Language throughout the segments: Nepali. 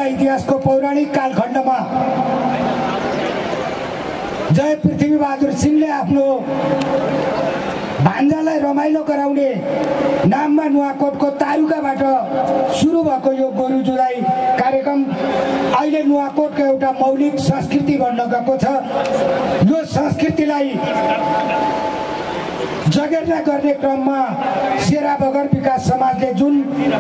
इतिहासको पौराणिक कालखण्डमा जय पृथ्वीबहादुर सिंहले आफ्नो भान्जालाई रमाइलो गराउने नाममा नुवाकोटको तारुकाबाट सुरु भएको यो गोरु जुधाइ कार्यक्रम अहिले नुवाकोटको एउटा मौलिक संस्कृति बन्न गएको छ। यो संस्कृतिलाई जगेर्ना गर्ने क्रममा शेरा बगर विकास समाजले जुन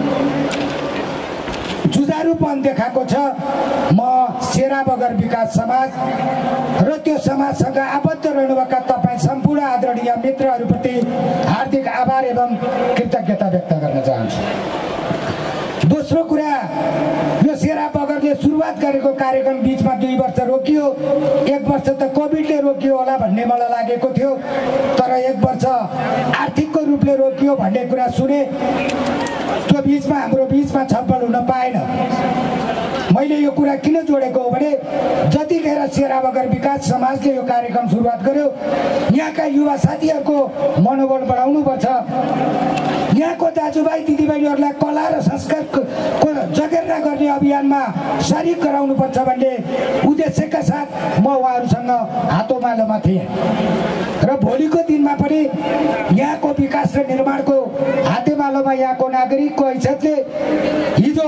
जुझारुपन देखाएको छ, म शेरा बगर विकास समाज र त्यो समाजसँग आबद्ध रहनुभएका तपाईँ सम्पूर्ण आदरणीय मित्रहरूप्रति हार्दिक आभार एवं कृतज्ञता व्यक्त गर्न चाहन्छु। दोस्रो कुरा, यो शेरा बगरले सुरुवात गरेको कार्यक्रम बीचमा 2 वर्ष रोकियो। 1 वर्ष त कोभिडले रोकियो होला भन्ने मलाई लागेको थियो, तर 1 वर्ष आर्थिकको रूपले रोकियो भन्ने कुरा सुने। त्यो बीचमा हाम्रो बीचमा छलफल हुन पाएन। मैले यो कुरा किन जोडेको हो भने जतिखेर शेरा बगर विकास समाजले यो कार्यक्रम सुरुवात गर्यो, यहाँका युवा साथीहरूको मनोबल बढाउनुपर्छ, यहाँको दाजुभाइ दिदीबहिनीहरूलाई कला र संस्कारको जगेर्ना गर्ने अभियानमा सरिक गराउनुपर्छ भन्ने उद्देश्यका साथ म उहाँहरूसँग हातोमालोमा थिएँ र भोलिको दिनमा पनि यहाँको विकास र निर्माणको हातेमालोमा यहाँको नागरिकको हैसियतले हिजो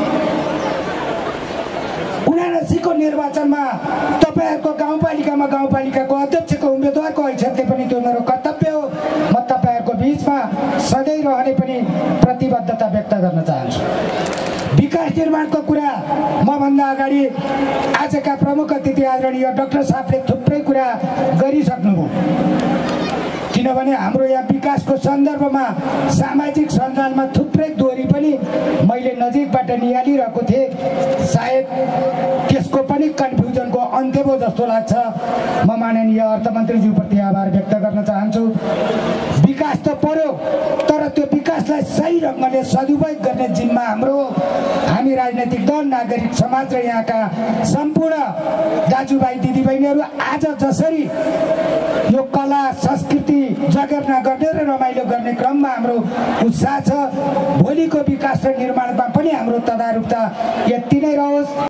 79 निर्वाचनमा तपाईहरुको गाउँपालिकाको अध्यक्षको उम्मेदवारको हैसियतले पनि त्यो मेरो कर्तव्य हो। म तपाईहरुको बीचमा सधैँ रहने पनि प्रतिबद्धता व्यक्त गर्न चाहन्छु। विकास निर्माणको कुरा म भन्दा अगाडि आजका प्रमुख अतिथि आदरणीय डाक्टर साहबले थुप्रै कुरा गरिसक्नुभयो, किनभने हाम्रो यहाँ विकासको सन्दर्भमा सामाजिक सञ्जालमा थुप्रै दोहोरी पनि मैले नजिकबाट निहालिरहेको थिएँ। सायद त्यसको पनि कन्फ्युजनको अन्त्य भयो जस्तो लाग्छ। म माननीय अर्थमन्त्रीज्यूप्रति आभार व्यक्त गर्न चाहन्छु। विकास त पर्यो, तर त्यो विकासलाई सही ढङ्गले सदुपयोग गर्ने जिम्मा हाम्रो। हामी राजनैतिक दल, नागरिक समाज र यहाँका सम्पूर्ण दाजुभाइ दिदीबहिनीहरू आज जसरी यो कला संस्कृति जगेर्ना गर्ने र रमाइलो गर्ने क्रममा हाम्रो उत्साह छ, भोलिको विकास र निर्माणमा पनि हाम्रो तदारुकता यति नै रहोस्।